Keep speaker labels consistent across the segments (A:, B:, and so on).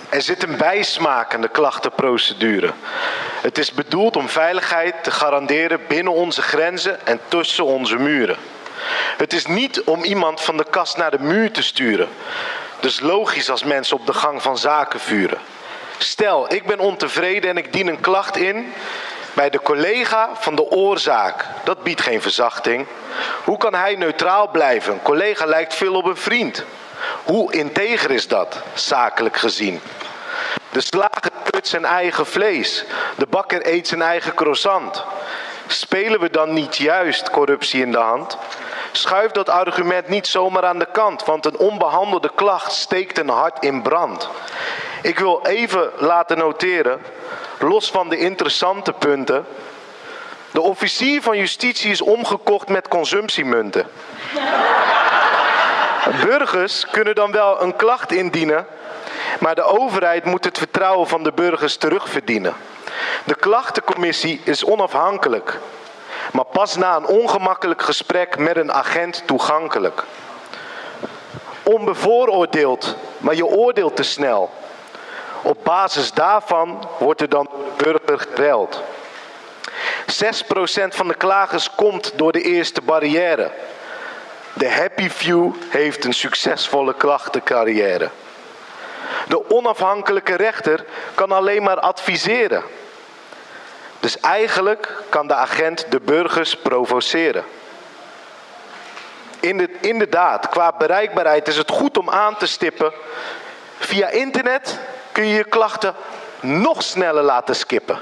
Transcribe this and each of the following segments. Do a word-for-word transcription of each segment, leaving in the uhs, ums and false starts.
A: Er zit een bijsmaak aan de klachtenprocedure. Het is bedoeld om veiligheid te garanderen binnen onze grenzen en tussen onze muren. Het is niet om iemand van de kast naar de muur te sturen. Dus logisch als mensen op de gang van zaken vuren. Stel, ik ben ontevreden en ik dien een klacht in bij de collega van de oorzaak. Dat biedt geen verzachting. Hoe kan hij neutraal blijven? Een collega lijkt veel op een vriend. Hoe integer is dat, zakelijk gezien? De slager keurt zijn eigen vlees. De bakker eet zijn eigen croissant. Spelen we dan niet juist corruptie in de hand? Schuif dat argument niet zomaar aan de kant, want een onbehandelde klacht steekt een hart in brand. Ik wil even laten noteren, los van de interessante punten, de officier van justitie is omgekocht met consumptiemunten. Burgers kunnen dan wel een klacht indienen, maar de overheid moet het vertrouwen van de burgers terugverdienen. De klachtencommissie is onafhankelijk, maar pas na een ongemakkelijk gesprek met een agent toegankelijk. Onbevooroordeeld, maar je oordeelt te snel. Op basis daarvan wordt er dan door de burger gereld. zes procent van de klagers komt door de eerste barrière. De happy few heeft een succesvolle klachtencarrière. De onafhankelijke rechter kan alleen maar adviseren. Dus eigenlijk kan de agent de burgers provoceren. Inderdaad, qua bereikbaarheid is het goed om aan te stippen. Via internet kun je je klachten nog sneller laten skippen.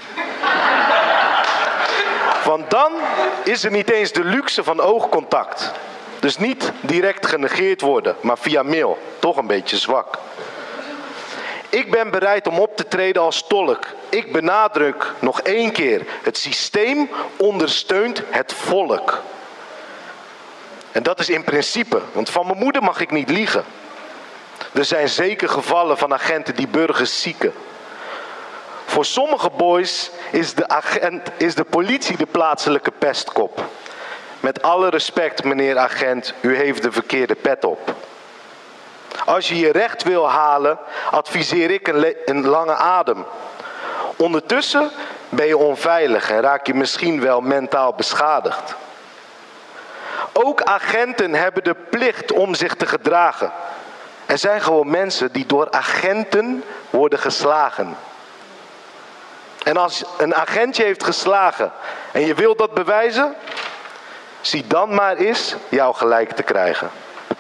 A: Want dan is er niet eens de luxe van oogcontact. Dus niet direct genegeerd worden, maar via mail. Toch een beetje zwak. Ik ben bereid om op te treden als tolk. Ik benadruk nog één keer. Het systeem ondersteunt het volk. En dat is in principe, want van mijn moeder mag ik niet liegen. Er zijn zeker gevallen van agenten die burgers zieken. Voor sommige boys is de, agent, is de politie de plaatselijke pestkop. Met alle respect, meneer agent, u heeft de verkeerde pet op. Als je je recht wil halen, adviseer ik een, een lange adem. Ondertussen ben je onveilig en raak je misschien wel mentaal beschadigd. Ook agenten hebben de plicht om zich te gedragen. Er zijn gewoon mensen die door agenten worden geslagen. En als een agent je heeft geslagen en je wilt dat bewijzen, zie dan maar eens jou gelijk te krijgen.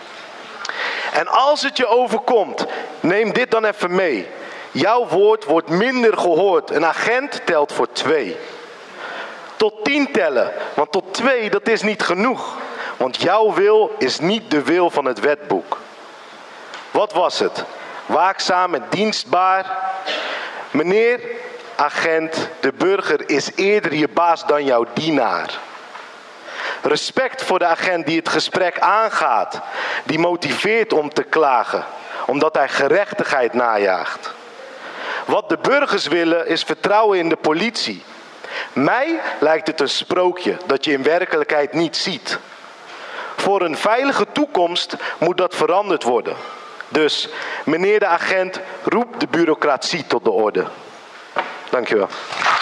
A: En als het je overkomt, neem dit dan even mee. Jouw woord wordt minder gehoord. Een agent telt voor twee. Tot tien tellen, want tot twee dat is niet genoeg. Want jouw wil is niet de wil van het wetboek. Wat was het? Waakzaam en dienstbaar. Meneer agent, de burger is eerder je baas dan jouw dienaar. Respect voor de agent die het gesprek aangaat. Die motiveert om te klagen. Omdat hij gerechtigheid najaagt. Wat de burgers willen is vertrouwen in de politie. Mij lijkt het een sprookje dat je in werkelijkheid niet ziet. Voor een veilige toekomst moet dat veranderd worden. Dus, meneer de agent, roep de bureaucratie tot de orde. Dank je wel.